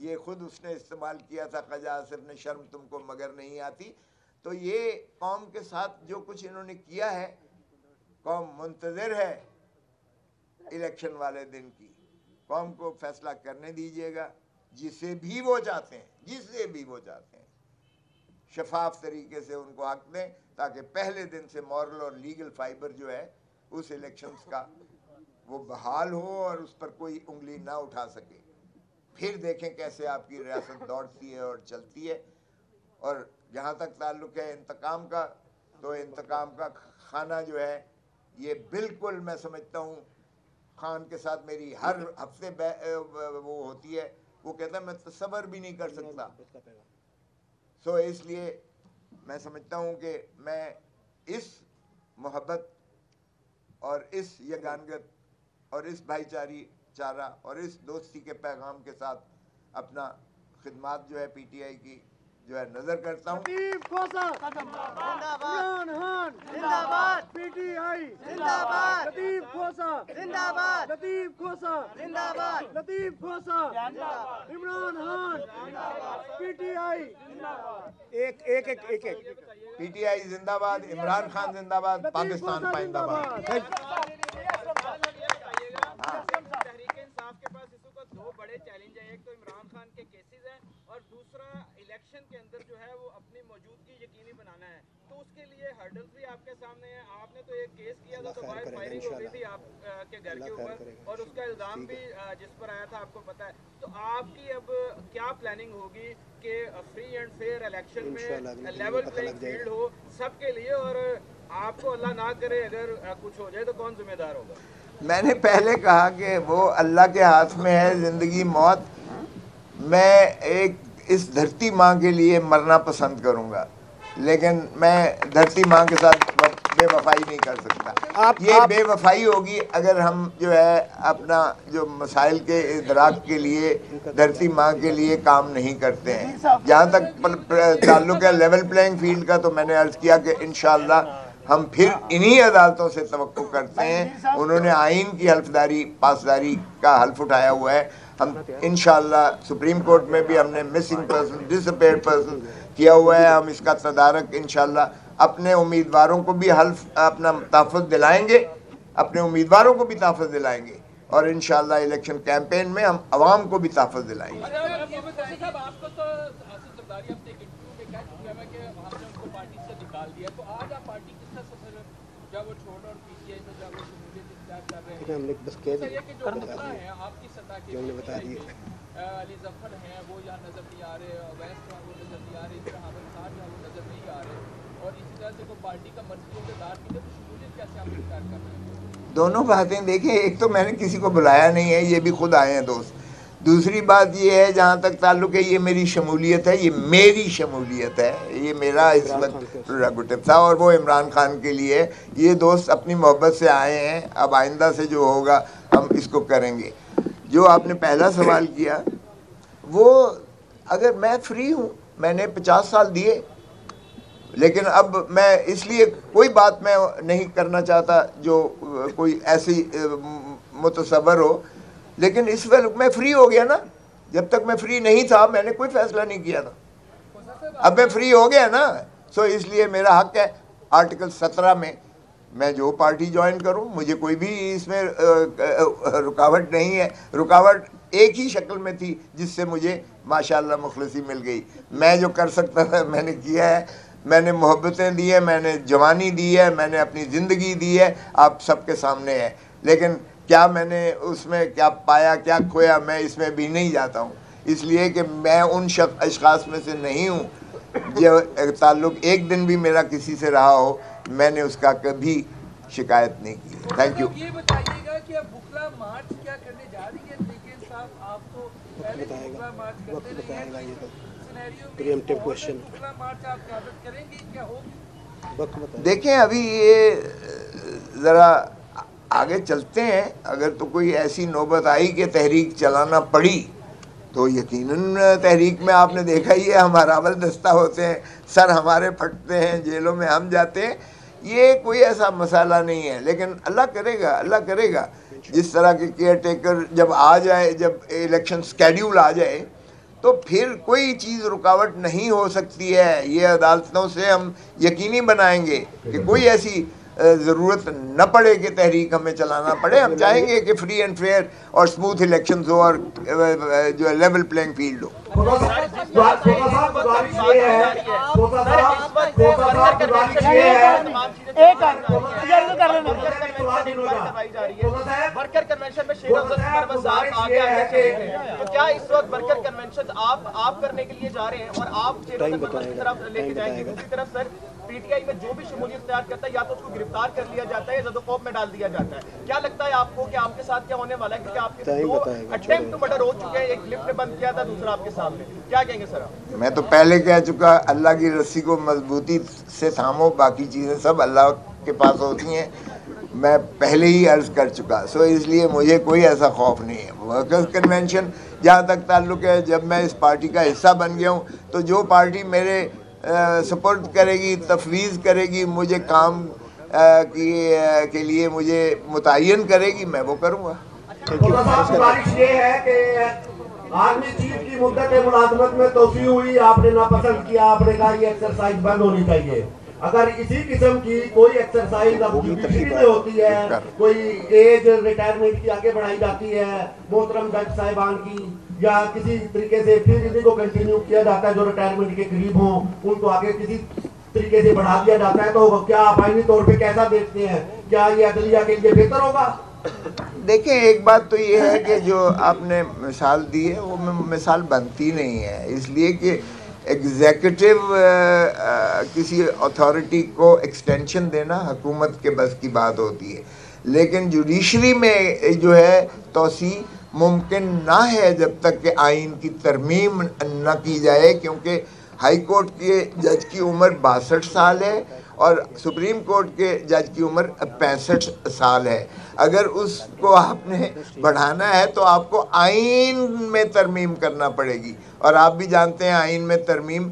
یہ خود اس نے استعمال کیا تھا خواجہ آصف نے، شرم تم کو مگر نہیں آتی. تو یہ قوم کے ساتھ جو کچھ انہوں نے کیا ہے، قوم منتظر ہے الیکشن والے دن کی. قوم کو فیصلہ کرنے دیجیے گا جسے بھی وہ چاہتے ہیں، شفاف طریقے سے ان کو حق دیں تاکہ پہلے دن سے مورل اور لیگل فائبر جو ہے اس الیکشنز کا وہ بحال ہو اور اس پر کوئی انگلی نہ اٹھا سکے. پھر دیکھیں کیسے آپ کی ریاست دوڑتی ہے اور چلتی ہے. اور جہاں تک تعلق ہے انتقام کا، تو انتقام کا خانہ جو ہے یہ بالکل میں سمجھتا ہوں خان کے ساتھ میری ہر ہفتے وہ ہوتی ہے، وہ کہتا ہے میں تصور بھی نہیں کر سکتا. سو اس لیے میں سمجھتا ہوں کہ میں اس محبت اور اس یگانگت اور اس بھائی چارہ اور اس دوستی کے پیغام کے ساتھ اپنا خدمات جو ہے پی ٹی آئی کی جو ہے نظر کرتا ہوں. لطیف کھوسہ زندہ باد، عمران خان زندہ باد، پی ٹی آئی زندہ باد، لطیف کھوسہ زندہ باد، لطیف کھوسہ زندہ باد، Latif Khosa Imran Khan P T I ایک پی ٹی آئی زندہ باد، عمران خان زندہ باد، پاکستان پائندہ باد. تحریک انصاف کے پاس اس وقت دو بڑے چیلنج ہیں، ایک تو عمران خان کے کیسز ہیں اور دوسرا الیکشن کے اندر جو ہے وہ اپنی موجودگی یقینی بنانا ہے. تو اس کے لیے ہرڈلز بھی آپ کے سامنے ہیں. آپ نے تو ایک کیس کیا تھا تو فائرنگ ہو گئی تھی آپ کے گھر کے اوپر اور اس کا الزام بھی جس پر آیا تھا آپ کو پتا ہے. تو آپ کی اب کیا پلاننگ ہوگی کہ فری اینڈ فیئر الیکشن میں لیول پلینگ فیلڈ ہو سب کے لیے، اور آپ کو اللہ نہ کرے اگر کچھ ہو جائے تو کون ذمہ دار ہوگا؟ میں نے پہلے کہا کہ وہ اللہ کے ہاتھ میں ہے زندگی موت. میں ایک اس دھرتی ماں کے لیے مرنا پسند کروں گا، لیکن میں دھرتی ماں کے ساتھ بے وفائی نہیں کر سکتا. یہ بے وفائی ہوگی اگر ہم جو ہے اپنا جو مسائل کے ادراک کے لیے دھرتی ماں کے لیے کام نہیں کرتے ہیں. جہاں تک تعلق ہے لیول پلینگ فیلڈ کا، تو میں نے عرض کیا کہ انشاءاللہ ہم پھر انہی عدالتوں سے توقع کرتے ہیں. انہوں نے آئین کی پاسداری کا حلف اٹھایا ہوا ہے. ہم انشاءاللہ سپریم کورٹ میں بھی ہم نے missing person, disappeared person کیا ہوا ہے. ہم اس کا تدارک انشاءاللہ اپنے امیدواروں کو بھی حلف اپنا تحفظ دلائیں گے، اپنے امیدواروں کو بھی تحفظ دلائیں گے، اور انشاءاللہ الیکشن کیمپین میں ہم عوام کو بھی تحفظ دلائیں گے. ہم نے بس کہہ دیا جو ہم نے بتا دیا. علی ظفر ہیں وہ یہاں نظر نہیں آ رہے، اویس وہ نظر نہیں آ رہے، حامد خان وہ نظر نہیں آ رہے، اور اسی طرح سے کوئی پارٹی کا مرکزی عہدیدار بھی ہے تو شمولیت کیسے آپ اختیار کر رہے ہیں؟ دونوں باتیں دیکھیں، ایک تو میں نے کسی کو بلایا نہیں ہے، یہ بھی خود آئے ہیں دوست. دوسری بات یہ ہے جہاں تک تعلق ہے یہ میری شمولیت ہے، یہ میری شمولیت ہے، یہ میرا اس وقت پریروگیٹو تھا اور وہ عمران خان کے لیے. یہ دوست اپنی محبت سے آئے ہیں، اب آئندہ سے جو ہوگا ہم اس کو کریں گے. جو آپ نے پہلا سوال کیا، وہ اگر میں فری ہوں، میں نے 50 سال دیے، لیکن اب میں اس لیے کوئی بات میں نہیں کرنا چاہتا جو کوئی ایسی متصور ہو. لیکن اس وقت میں فری ہو گیا نا، جب تک میں فری نہیں تھا میں نے کوئی فیصلہ نہیں کیا تھا. اب میں فری ہو گیا نا، سو اس لیے میرا حق ہے آرٹیکل 17 میں جو پارٹی جوائن کروں. مجھے کوئی بھی اس میں رکاوٹ نہیں ہے. رکاوٹ ایک ہی شکل میں تھی جس سے مجھے ماشاءاللہ مخلصی مل گئی. میں جو کر سکتا تھا میں نے کیا ہے. میں نے محبتیں دی ہیں، میں نے جوانی دی ہے، میں نے اپنی زندگی دی ہے، آپ سب کے سامنے ہے. لیکن کیا میں نے اس میں کیا پایا کیا کھویا میں اس میں بھی نہیں جاتا ہوں، اس لیے کہ میں ان اشخاص میں سے نہیں ہوں جو تعلق ایک دن بھی میرا کسی سے رہا ہو میں نے اس کا کبھی شکایت نہیں کی. Thank you. یہ بتائیے گا کہ اب بکلا مارچ کیا کرنے جا رہی ہے لیکن صاحب آپ تو پہلے بکلا مارچ کرتے رہے ہیں، پریمپٹیو کوشچن. بکلا مارچ آپ قیادت کریں گی کیا ہوگی؟ دیکھیں ابھی یہ ذرا آگے چلتے ہیں. اگر تو کوئی ایسی نوبت آئی کہ تحریک چلانا پڑی تو یقیناً تحریک میں آپ نے دیکھا ہی ہے ہمارا اول دستہ ہوتے ہیں، سر ہمارے پھٹتے ہیں، جیلوں میں ہم جاتے ہیں. یہ کوئی ایسا مسئلہ نہیں ہے، لیکن اللہ کرے گا جس طرح کے کیئر ٹیکر جب آ جائے، جب الیکشن سکیڈیول آ جائے تو پھر کوئی چیز رکاوٹ نہیں ہو سکتی ہے. یہ عدالتوں سے ہم یقینی بنائیں گے کہ کوئی ایسی ضرورت نہ پڑے کہ تحریک ہمیں چلانا پڑے. ہم چاہیں گے کہ فری اینڈ فیئر اور اسموتھ الیکشنز ہو اور جو ہے لیول پلینگ فیلڈ ہو. ورکر کنونشن میں شیخ افضل عمر صاحب آگے آنے چاہیے تو کیا اس وقت ورکر کنونشن آپ کرنے کے لیے جا رہے ہیں اور آپ شیخ افضل عمر کی طرف لے کے جائیں گے؟ دوسری طرف سر پی ٹی آئی میں جو بھی شمولیت اختیار کرتا ہے یا تو اس کو گرفتار کر لیا جاتا ہے یا زد و خوف میں ڈال دیا جاتا ہے. کیا لگتا ہے آپ کو کہ آپ کے ساتھ کیا ہونے والا ہے؟ کیونکہ آپ کے دو اٹیمپٹ ٹو مرڈر ہو چکے ہیں, ایک لفٹ نے بند کیا تھا, دوسرا آپ کے سامنے. کیا کہیں گے سر آپ؟ میں تو پہلے کہہ چکا, اللہ کی رسی کو مضبوطی سے تھامو, باقی چیزیں سب اللہ کے پاس ہوتی ہیں. میں پہلے ہی عرض کر چکا. سو اس لیے مجھے کوئی ایسا خوف نہیں ہے. ورکرز کنونشن جہاں تک تعلق ہے, جب میں اس پارٹی کا حصہ بن گیا ہوں تو جو پارٹی میرے سپورٹ کرے گی, تفویض کرے گی, مجھے کام کے لیے مجھے متعین کرے گی, میں وہ کروں گا. گزارش یہ ہے کہ آرمی چیف کی مدت ملازمت میں توسیع ہوئی, آپ نے ناپسند کیا, آپ نے کہا یہ ایکسرسائز بند ہونی چاہیے. اگر اسی قسم کی کوئی ایکسرسائز اب جوڈیشری میں ہوتی ہے, کوئی ایج ریٹائرمنٹ کی آگے بڑھائی جاتی ہے محترم جج صاحبان کی, یا کسی طریقے سے پھر انہیں کو کنٹینیو کیا جاتا ہے جو ریٹائرمنٹ کے قریب ہوں ان کو آگے کسی طریقے سے بڑھا دیا جاتا ہے, تو کیا آپ آئینی طور پہ کیسا دیکھتے ہیں؟ کیا یہ عدلیہ کے لیے بہتر ہوگا؟ دیکھیں, ایک بات تو یہ ہے کہ جو آپ نے مثال دی ہے وہ مثال بنتی نہیں ہے, اس لیے کہ ایگزیکٹو کسی اتھارٹی کو ایکسٹینشن دینا حکومت کے بس کی بات ہوتی ہے, لیکن جوڈیشری میں جو ہے توسیع ممکن نہ ہے جب تک کہ آئین کی ترمیم نہ کی جائے, کیونکہ ہائی کورٹ کے جج کی عمر 62 سال ہے اور سپریم کورٹ کے جج کی عمر 65 سال ہے. اگر اس کو آپ نے بڑھانا ہے تو آپ کو آئین میں ترمیم کرنا پڑے گی, اور آپ بھی جانتے ہیں آئین میں ترمیم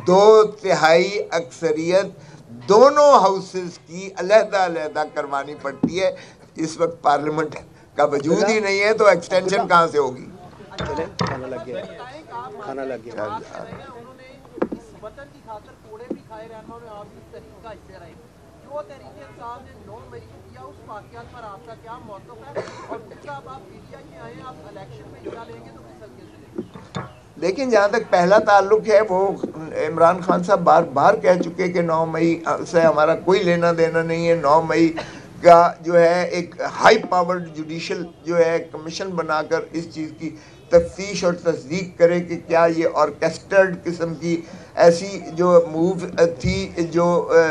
2/3 اکثریت دونوں ہاؤسز کی علیحدہ علیحدہ کروانی پڑتی ہے. اس وقت پارلیمنٹ کا وجود ہی نہیں ہے تو ایکسٹینشن کہاں سے ہوگی؟ کھانا لگ گیا. وطن کی خاطر کوڑے بھی کھائے رہنا میں آپ اس تحریک کا حصہ رہے, جو تحریک انصاف نے 9 مئی کو کیا اس واقعات پر آپ کا کیا موقف ہے, اور دوسرا آپ پی ٹی آئی میں آئے ہیں, آپ الیکشن میں حصہ لیں گے تو کس طریقے سے لیں گے؟ لیکن جہاں تک پہلا تعلق ہے, وہ عمران خان صاحب بار بار کہہ چکے کہ 9 مئی سے ہمارا کوئی لینا دینا نہیں ہے. 9 مئی کا جو ہے ایک ہائی پاورڈ جوڈیشل جو ہے کمیشن بنا کر اس چیز کی تفتیش اور تصدیق کرے کہ کیا یہ آرکیسٹرڈ قسم کی ایسی جو موو تھی جو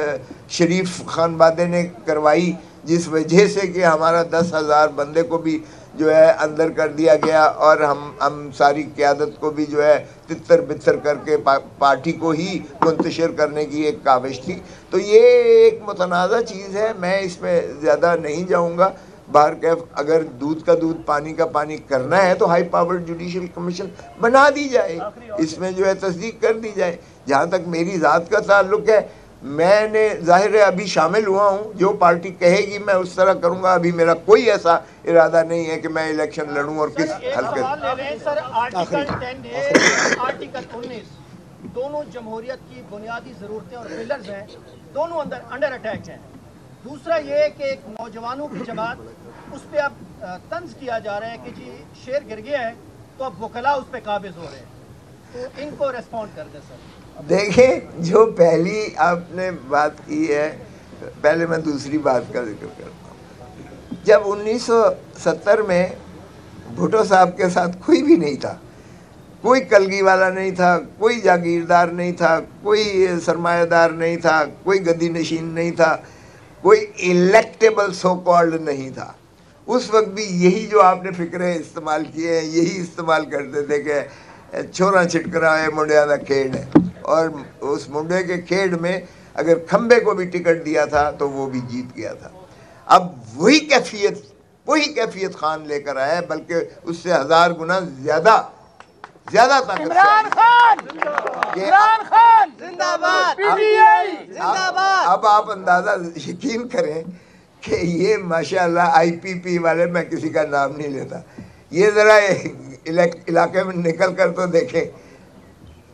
شریف خانوادے نے کروائی, جس وجہ سے کہ ہمارا 10,000 بندے کو بھی جو ہے اندر کر دیا گیا, اور ہم ساری قیادت کو بھی جو ہے تتر بتر کر کے پارٹی کو ہی منتشر کرنے کی ایک کاوش تھی. تو یہ ایک متنازع چیز ہے, میں اس میں زیادہ نہیں جاؤں گا. بہرکیف اگر دودھ کا دودھ پانی کا پانی کرنا ہے تو ہائی پاورڈ جوڈیشل کمیشن بنا دی جائے, اس میں جو ہے تصدیق کر دی جائے. جہاں تک میری ذات کا تعلق ہے, میں نے ظاہر ہے ابھی شامل ہوا ہوں, جو پارٹی کہے گی میں اس طرح کروں گا. ابھی میرا کوئی ایسا ارادہ نہیں ہے کہ میں الیکشن لڑوں اور کس حلقے سر. آرٹیکل 10 ہے, آرٹیکل 19 دونوں جمہوریت کی بنیادی ضرورتیں اور پلرز ہیں, دونوں انڈر اٹیک ہیں. دوسرا یہ ہے کہ ایک نوجوانوں کی جماعت, اس پہ اب طنز کیا جا رہا ہے کہ جی شیر گر گیا ہے تو اب وکلا اس پہ قابض ہو رہے ہیں, تو ان کو ریسپونڈ کر دیں سر. دیکھیں, جو پہلی آپ نے بات کی ہے, پہلے میں دوسری بات کا ذکر کرتا ہوں. جب 1970 میں بھٹو صاحب کے ساتھ کوئی بھی نہیں تھا, کوئی کلگی والا نہیں تھا, کوئی جاگیردار نہیں تھا, کوئی سرمایہ دار نہیں تھا, کوئی گدی نشین نہیں تھا, کوئی الیکٹیبل سو کالڈ نہیں تھا. اس وقت بھی یہی جو آپ نے فکرے استعمال کیے ہیں, یہی استعمال کرتے تھے کہ چھوڑا چھٹکرا ہے منڈیا کا کھیڑ ہے, اور اس منڈے کے کھیڑ میں اگر کھمبے کو بھی ٹکٹ دیا تھا تو وہ بھی جیت گیا تھا. اب وہی کیفیت خان لے کر آیا ہے, بلکہ اس سے 1000 گنا زیادہ طاقت. عمران خان زندہ باد, پی ٹی آئی زندہ باد. اب آپ اندازہ یقین کریں کہ یہ ماشاءاللہ آئی پی پی والے, میں کسی کا نام نہیں لیتا, یہ ذرا علاقے میں نکل کر تو دیکھیں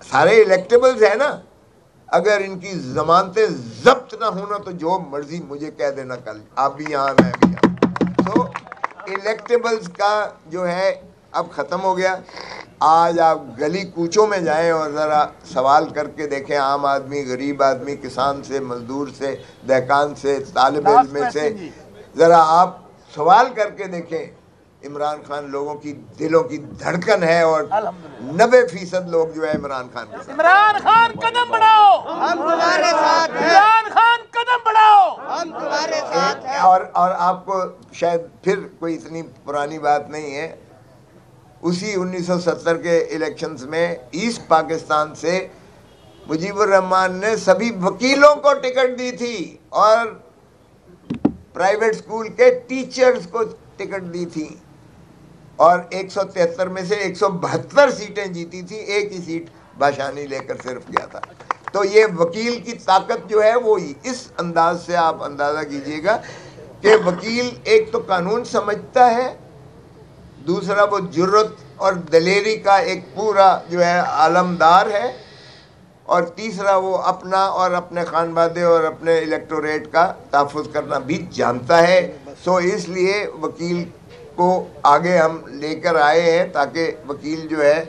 سارے الیکٹیبلز ہیں نا, اگر ان کی ضمانتیں ضبط نہ ہونا تو جو مرضی مجھے کہہ دینا کل, آپ بھی یہاں میں بھی یہاں. تو الیکٹیبلز کا جو ہے اب ختم ہو گیا. آج آپ گلی کوچوں میں جائیں اور ذرا سوال کر کے دیکھیں, عام آدمی, غریب آدمی, کسان سے, مزدور سے, دہقان سے, طالب علم سے, ذرا آپ سوال کر کے دیکھیں. عمران خان لوگوں کی دلوں کی دھڑکن ہے اور 90% لوگ جو ہے عمران خان کے ساتھ. عمران خان قدم بڑھاؤ, ہم تمہارے ساتھ ہیں, عمران خان قدم بڑھاؤ. ہم تمہارے ساتھ ہیں. اور آپ کو شاید پھر کوئی اتنی پرانی بات نہیں ہے, اسی 1970 کے الیکشنز میں ایسٹ پاکستان سے مجیب الرحمان نے سبھی وکیلوں کو ٹکٹ دی تھی اور پرائیویٹ سکول کے ٹیچرز کو ٹکٹ دی تھی, اور 173 میں سے 172 سیٹیں جیتی تھی, ایک ہی سیٹ باشانی لے کر صرف گیا تھا. تو یہ وکیل کی طاقت جو ہے وہ اس انداز سے آپ اندازہ کیجئے گا کہ وکیل ایک تو قانون سمجھتا ہے, دوسرا وہ جرت اور دلیری کا ایک پورا جو ہے عالمدار ہے, اور تیسرا وہ اپنا اور اپنے خانوادے اور اپنے الیکٹوریٹ کا تحفظ کرنا بھی جانتا ہے. سو اس لیے وکیل کو آگے ہم لے کر آئے ہیں تاکہ وکیل جو ہے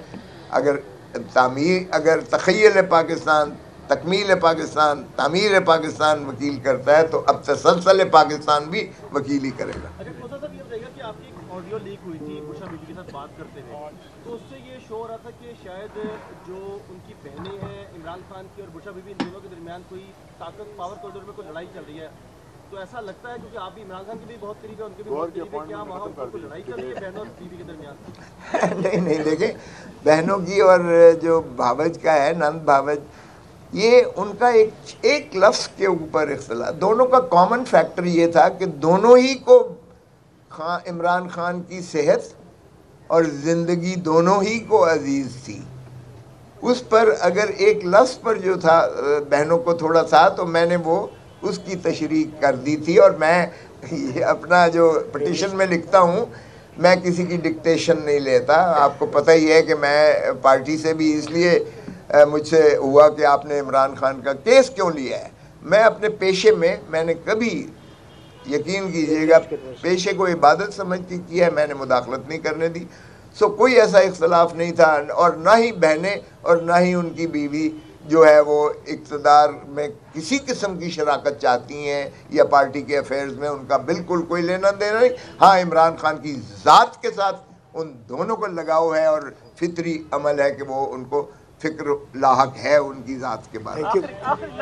اگر تخیل پاکستان, تکمیل پاکستان, تعمیر پاکستان وکیل کرتا ہے تو اب تسلسل پاکستان بھی وکیل ہی کرے گا. صاحب یہ بتائیے کہ آپ کی ایک آڈیو لیک ہوئی تھی بشرا بیوی کے ساتھ بات کرتے ہوئے, تو اس سے یہ شو ہو رہا تھا کہ شاید جو ان کی بہنیں ہیں عمران خان کی اور بشرا بیوی, ان دونوں کے درمیان کوئی طاقت پاور کوریڈور میں کوئی لڑائی چل رہی ہے. تو ایسا لگتا ہے کیونکہ آپ بھی عمران خان کے بھی بہت قریب ہے, ان کے بھی بہت قریب ہے, کیا وہاں کوئی لڑائی چل رہی ہے بہنوں اور بیوی کے درمیان؟ نہیں دیکھیں, بہنوں کی اور جو بھاوج کا ہے, نند بھاوج, یہ ان کا ایک لفظ کے اوپر اختلاف. دونوں کا کامن فیکٹر یہ تھا کہ دونوں ہی کو عمران خان کی صحت اور زندگی دونوں ہی کو عزیز تھی. اس پر اگر ایک لفظ پر جو تھا بہنوں کو تھوڑا تھا تو میں نے وہ اس کی تشریح کر دی تھی. اور میں اپنا جو پٹیشن میں لکھتا ہوں, میں کسی کی ڈکٹیشن نہیں لیتا. آپ کو پتہ ہی ہے کہ میں پارٹی سے بھی اس لیے مجھ سے ہوا کہ آپ نے عمران خان کا کیس کیوں لیا ہے. میں اپنے پیشے میں نے کبھی, یقین کیجئے گا, پیشے کو عبادت سمجھ کے کیا ہے, میں نے مداخلت نہیں کرنے دی. سو کوئی ایسا اختلاف نہیں تھا, اور نہ ہی بہنیں اور نہ ہی ان کی بیوی جو ہے وہ اقتدار میں کسی قسم کی شراکت چاہتی ہیں یا پارٹی کے افیئرز میں ان کا بالکل کوئی لینا دینا نہیں. ہاں, عمران خان کی ذات کے ساتھ ان دونوں کو لگاؤ ہے اور فطری عمل ہے کہ وہ ان کو فکر لاحق ہے ان کی ذات کے بارے میں.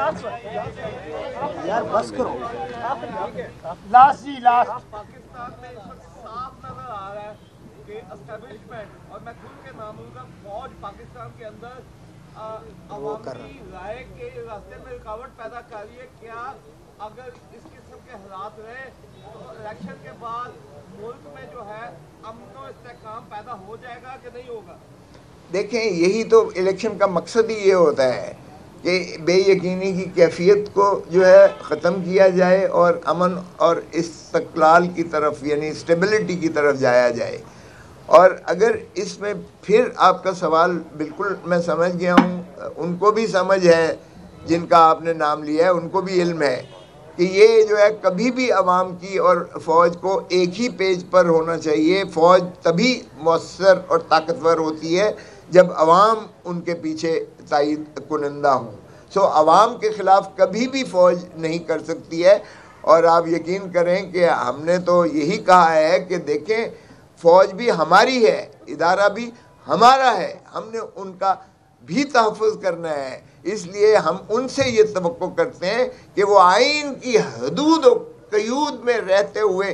یار بس کرو. لاسٹ جی لاسٹ. پاکستان میں اس وقت صاف نظر آ رہا ہے کہ اسٹیبلشمنٹ, اور میں کھل کے نام لوں گا, فوج پاکستان کے اندر عوامی رائے کے راستے میں رکاوٹ پیدا کر رہی ہے. کیا اگر اس قسم کے حالات رہے تو الیکشن کے بعد ملک میں جو ہے امن و استحکام پیدا ہو جائے گا کہ نہیں ہوگا؟ دیکھیں, یہی تو الیکشن کا مقصد ہی یہ ہوتا ہے کہ بے یقینی کی کیفیت کو جو ہے ختم کیا جائے اور امن اور استقلال کی طرف یعنی اسٹیبلٹی کی طرف جایا جائے. اور اگر اس میں پھر آپ کا سوال بالکل میں سمجھ گیا ہوں, ان کو بھی سمجھ ہے جن کا آپ نے نام لیا ہے, ان کو بھی علم ہے کہ یہ جو ہے کبھی بھی عوام کی اور فوج کو ایک ہی پیج پر ہونا چاہیے. فوج تبھی مؤثر اور طاقتور ہوتی ہے جب عوام ان کے پیچھے تائید کنندہ ہوں. سو عوام کے خلاف کبھی بھی فوج نہیں کر سکتی ہے. اور آپ یقین کریں کہ ہم نے تو یہی کہا ہے کہ دیکھیں, فوج بھی ہماری ہے, ادارہ بھی ہمارا ہے, ہم نے ان کا بھی تحفظ کرنا ہے. اس لیے ہم ان سے یہ توقع کرتے ہیں کہ وہ آئین کی حدود و قیود میں رہتے ہوئے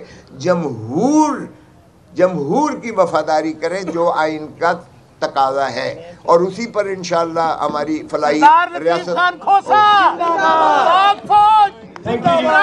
جمہور کی وفاداری کریں جو آئین کا تقاضا ہے, اور اسی پر انشاءاللہ ہماری فلاحی ریاست